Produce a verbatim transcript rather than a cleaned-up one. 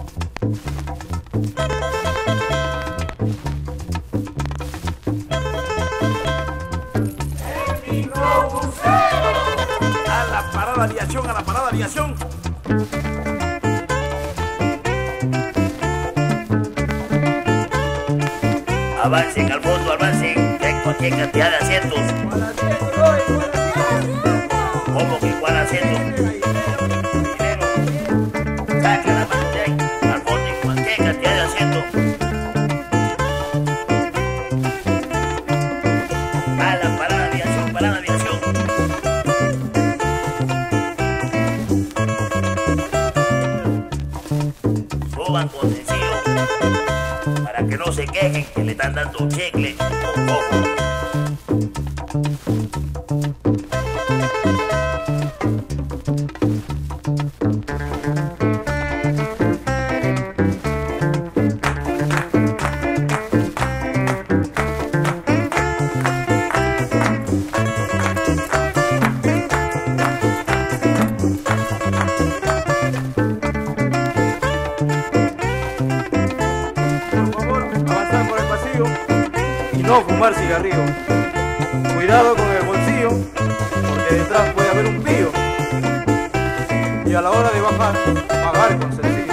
A la parada aviación, a la parada aviación. Avancen al fondo, avancen. ¿Qué cantidad de asientos? ¿Cómo que cuál asiento? Primero, saca la mano de ahí. Al fondo, ¿qué cantidad de asientos? A la parada de aviación, parada de aviación. Suban con sencillo para que no se quejen que le están dando un chicle o cojo. Y no fumar cigarrillo. Cuidado con el bolsillo, porque detrás puede haber un pío. Y a la hora de bajar, pagar con sencillo.